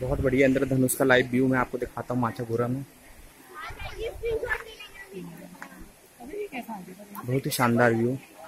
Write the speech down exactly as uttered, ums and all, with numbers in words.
बहुत बढ़िया इंद्रधनुष का लाइव व्यू मैं आपको दिखाता हूँ माचागोरा में। बहुत ही शानदार व्यू।